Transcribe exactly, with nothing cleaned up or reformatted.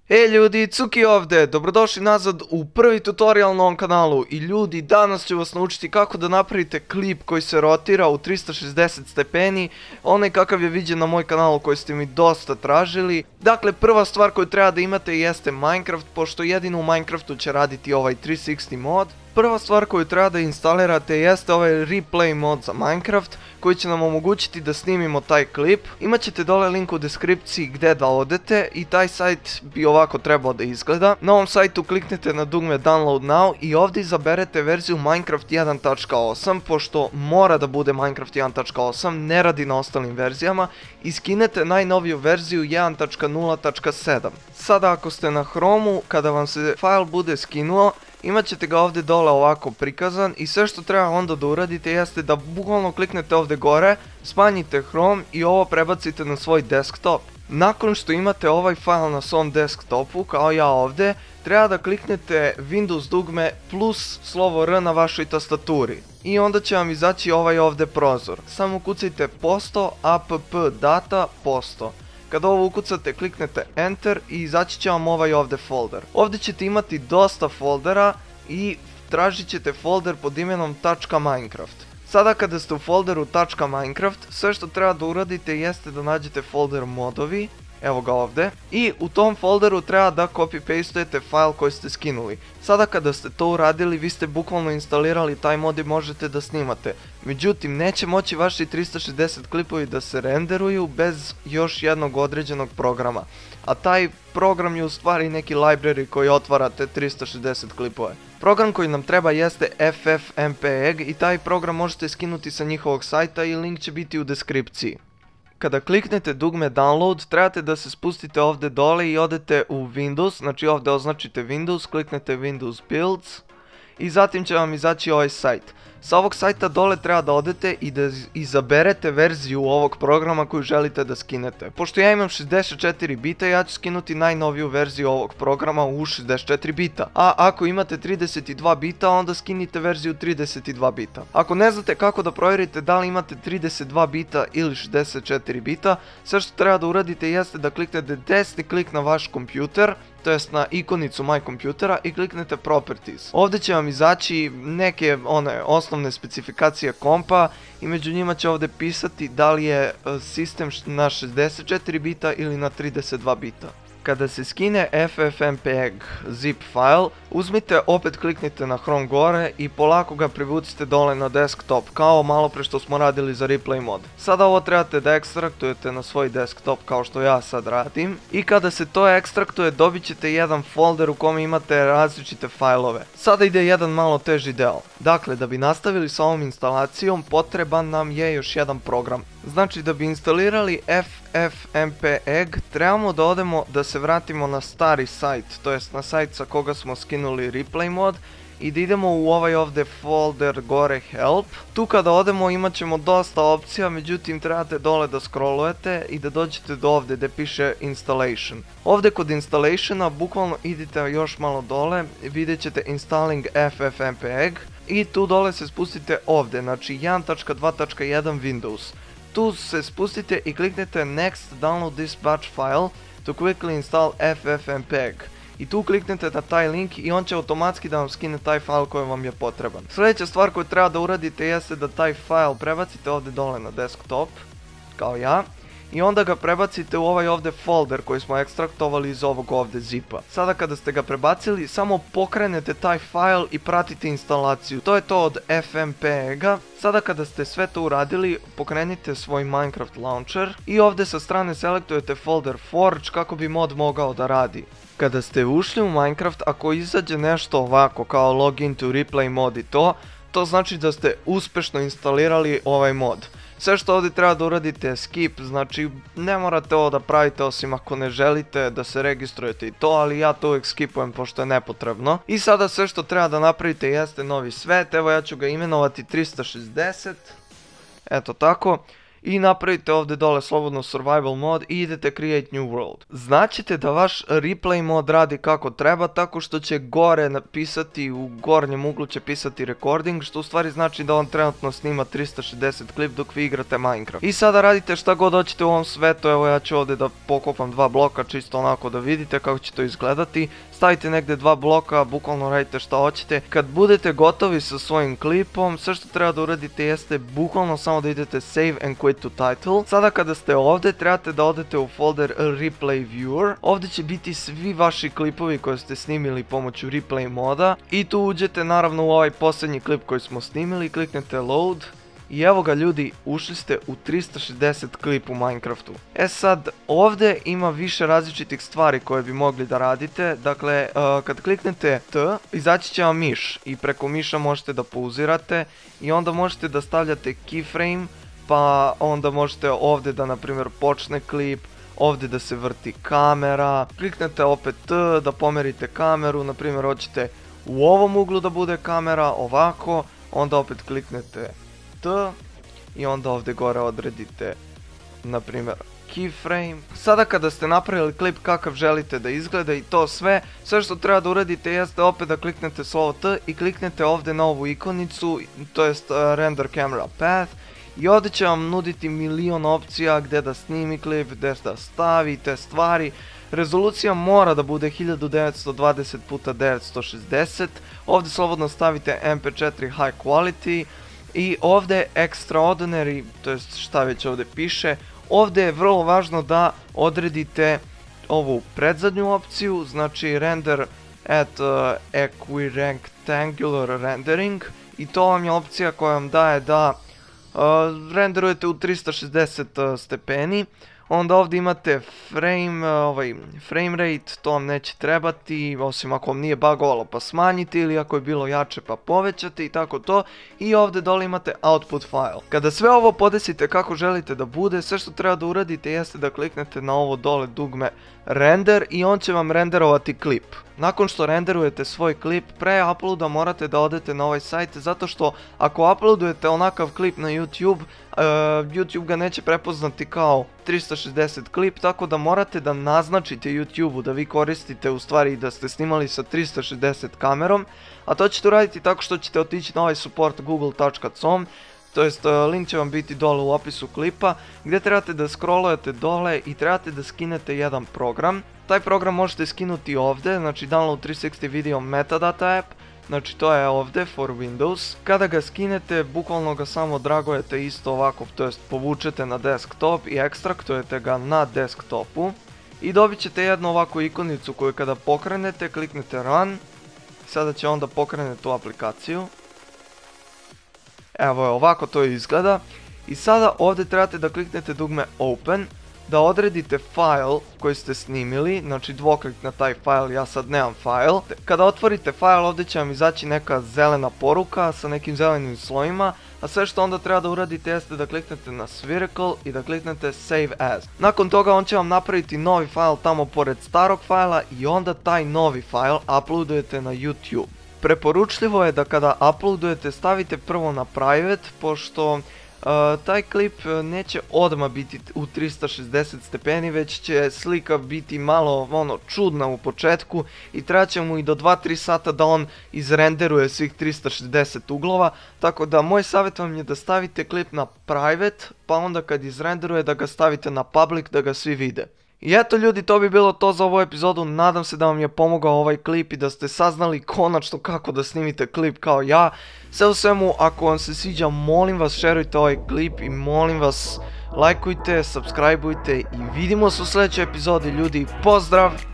Hej ljudi, Cuki ovdje, dobrodošli nazad u prvi tutorial na ovom kanalu. I ljudi, danas ću vas naučiti kako da napravite klip koji se rotira u tristo šezdeset stepeni, onaj kakav je viđen na moj kanalu koji ste mi dosta tražili. Dakle, prva stvar koju treba da imate jeste Minecraft, pošto jedino u Minecraftu će raditi ovaj tristo šezdeset mod. Prva stvar koju treba da instalirate jeste ovaj replay mod za Minecraft, koji će nam omogućiti da snimimo taj klip. Imaćete dole link u deskripciji gdje da odete i taj sajt bi ovako trebao da izgleda. Na ovom sajtu kliknete na dugme Download Now i ovdje izaberete verziju Minecraft jedan tačka osam, pošto mora da bude Minecraft jedan tačka osam, ne radi na ostalim verzijama, i skinete najnoviju verziju jedan tačka nula tačka sedam. Sada ako ste na Chromu, kada vam se file bude skinuo, imat ćete ga ovdje dole ovako prikazan i sve što treba onda da uradite jeste da bukvalno kliknete ovdje gore, smanjite Chrome i ovo prebacite na svoj desktop. Nakon što imate ovaj file na svom desktopu, kao ja ovdje, treba da kliknete Windows dugme plus slovo R na vašoj tastaturi. I onda će vam izaći ovaj ovdje prozor. Samo ukucajte posto app data posto. Kada ovo ukucate, kliknete Enter i izaći će vam ovaj ovdje folder. Ovdje ćete imati dosta foldera i tražit ćete folder pod imenom .minecraft. Sada kada ste u folderu .minecraft, sve što treba da uradite jeste da nađete folder modovi, evo ga ovdje, i u tom folderu treba da copy-pastujete file koji ste skinuli. Sada kada ste to uradili, vi ste bukvalno instalirali taj mod i možete da snimate. Međutim, neće moći vaši tristo šezdeset klipovi da se renderuju bez još jednog određenog programa. A taj program je u stvari neki library koji otvarate tristo šezdeset klipove. Program koji nam treba jeste ffmpeg i taj program možete skinuti sa njihovog sajta i link će biti u deskripciji. Kada kliknete dugme download, trebate da se spustite ovdje dole i odete u Windows, znači ovdje označite Windows, kliknete Windows Builds i zatim će vam izaći ovaj sajt. Sa ovog sajta dole treba da odete i da izaberete verziju ovog programa koju želite da skinete. Pošto ja imam šezdeset četiri bita, ja ću skinuti najnoviju verziju ovog programa u šezdeset četiri bita. A ako imate trideset dva bita, onda skinite verziju trideset dva bita. Ako ne znate kako da provjerite da li imate trideset dva bita ili šezdeset četiri bita, sve što treba da uradite jeste da kliknete desni klik na vaš kompjuter, to jest na ikonicu My Computera, i kliknete Properties. Ovdje će vam izaći neke one osnovne specifikacije kompa i među njima će ovdje pisati da li je sistem na šezdeset četiri bita ili na trideset dva bita. Kada se skine ffmpeg zip file, uzmite, opet kliknite na Chrome gore i polako ga privucite dole na desktop, kao malo pre što smo radili za replay mod. Sada ovo trebate da ekstraktujete na svoj desktop kao što ja sad radim. I kada se to ekstraktuje, dobit ćete jedan folder u kome imate različite fajlove. Sada ide jedan malo teži deo. Dakle, da bi nastavili sa ovom instalacijom, potreban nam je još jedan program. Znači, da bi instalirali ffmpeg, trebamo da odemo da se vratimo na stari sajt, to jest na sajt sa koga smo skinuli replay mod, i da idemo u ovaj ovdje folder gore help. Tu kada odemo imat ćemo dosta opcija, međutim trebate dole da scrollujete i da dođete do ovdje gdje piše installation. Ovdje kod installationa bukvalno idite još malo dole, vidjet ćete installing ffmpeg i tu dole se spustite ovdje, znači jedan tačka dva tačka jedan Windows. Tu se spustite i kliknete Next download this batch file to quickly install ffmpeg. I tu kliknete na taj link i on će automatski da vam skine taj file koji vam je potreban. Sljedeća stvar koju treba da uradite jeste da taj file prebacite ovdje dole na desktop, kao ja. I onda ga prebacite u ovaj ovdje folder koji smo ekstraktovali iz ovog ovdje zipa. Sada kada ste ga prebacili, samo pokrenete taj file i pratite instalaciju. To je to od ffmpega. Sada kada ste sve to uradili, pokrenite svoj Minecraft launcher i ovdje sa strane selektujete folder Forge kako bi mod mogao da radi. Kada ste ušli u Minecraft, ako izađe nešto ovako kao login to replay mod i to, to znači da ste uspješno instalirali ovaj mod. Sve što ovdje treba da uradite je skip, znači ne morate ovo da pravite osim ako ne želite da se registrujete i to, ali ja to uvijek skipujem pošto je nepotrebno. I sada sve što treba da napravite jeste novi svet, evo ja ću ga imenovati tristo šezdeset, eto tako. i napravite ovdje dole slobodno survival mod i idete create new world. Znaćete da vaš replay mod radi kako treba tako što će gore napisati, u gornjem uglu će pisati recording, što u stvari znači da on trenutno snima trista šezdeset klip dok vi igrate Minecraft. I sada radite šta god hoćete u ovom svetu, evo ja ću ovdje da pokopam dva bloka čisto onako da vidite kako će to izgledati. Stavite negdje dva bloka, bukvalno radite šta hoćete. Kad budete gotovi sa svojim klipom, sve što treba da uradite jeste bukvalno samo da idete save and quit to title. Sada kada ste ovdje, trebate da odete u folder replay viewer. Ovdje će biti svi vaši klipovi koje ste snimili pomoću replay moda. I tu uđete naravno u ovaj posljednji klip koji smo snimili, kliknete load. I evo ga ljudi, ušli ste u trista šezdeset klip u Minecraftu. E sad, ovdje ima više različitih stvari koje bi mogli da radite. Dakle, uh, kad kliknete T, izaći će vam miš i preko miša možete da pauzirate i onda možete da stavljate keyframe, pa onda možete ovdje da na primjer počne klip, ovdje da se vrti kamera, kliknete opet T da pomerite kameru, na primjer hoćete u ovom uglu da bude kamera, ovako, onda opet kliknete T i onda ovdje gore odredite na primjer keyframe. Sada kada ste napravili klip kakav želite da izgleda i to sve, sve što treba da uradite jeste opet da kliknete slovo T i kliknete ovdje na ovu ikonicu, to jest uh, render camera path, i ovdje će vam nuditi milion opcija gdje da snimi klip, gdje da stavite stvari. Rezolucija mora da bude hiljadu devetsto dvadeset puta devetsto šezdeset, ovdje slobodno stavite M P četiri high quality. I ovdje extraordinary, to jest šta već ovdje piše, ovdje je vrlo važno da odredite ovu predzadnju opciju, znači render at uh, equirectangular rendering, i to vam je opcija koja vam daje da uh, renderujete u trista šezdeset uh, stepeni. Onda ovdje imate frame, ovaj, frame rate, to vam neće trebati, osim ako vam nije bugovalo pa smanjiti, ili ako je bilo jače pa povećati i tako to. I ovdje dole imate output file. Kada sve ovo podesite kako želite da bude, sve što treba da uradite jeste da kliknete na ovo dole dugme render i on će vam renderovati klip. Nakon što renderujete svoj klip, pre uploada morate da odete na ovaj sajt, zato što ako uploadujete onakav klip na YouTube, uh, YouTube ga neće prepoznati kao trista šezdeset klip, tako da morate da naznačite YouTube-u da vi koristite u stvari da ste snimali sa trista šezdeset kamerom, a to ćete uraditi tako što ćete otići na ovaj support google tačka com, to jest link će vam biti dole u opisu klipa, gdje trebate da scrollujete dole i trebate da skinete jedan program. Taj program možete skinuti ovdje, znači Download trista šezdeset Video Metadata App, znači to je ovdje for Windows. Kada ga skinete, bukvalno ga samo dragujete isto ovako, to jest povučete na desktop i ekstraktujete ga na desktopu. I dobit ćete jednu ovakvu ikonicu koju kada pokrenete, kliknete Run. Sada će onda pokrenuti tu aplikaciju. Evo je, ovako to izgleda. I sada ovdje trebate da kliknete dugme Open, da odredite file koji ste snimili, znači dvoklik na taj file, ja sad nemam file. Kada otvorite file, ovdje će vam izaći neka zelena poruka sa nekim zelenim slojima, a sve što onda treba da uradite jeste da kliknete na Spherical i da kliknete Save As. Nakon toga on će vam napraviti novi file tamo pored starog fajla i onda taj novi file uploadujete na YouTube. Preporučljivo je da kada uploadujete stavite prvo na private, pošto uh, taj klip neće odmah biti u trista šezdeset stepeni, već će slika biti malo ono čudna u početku i trebaće mu i do dva do tri sata da on izrenderuje svih trista šezdeset uglova, tako da moj savjet vam je da stavite klip na private, pa onda kad izrenderuje da ga stavite na public da ga svi vide. I eto ljudi, to bi bilo to za ovu epizodu, nadam se da vam je pomogao ovaj klip i da ste saznali konačno kako da snimite klip kao ja. Sve u svemu, ako vam se sviđa, molim vas šerujte ovaj klip i molim vas lajkujte, subscribeujte i vidimo se u sljedećoj epizodi ljudi, pozdrav!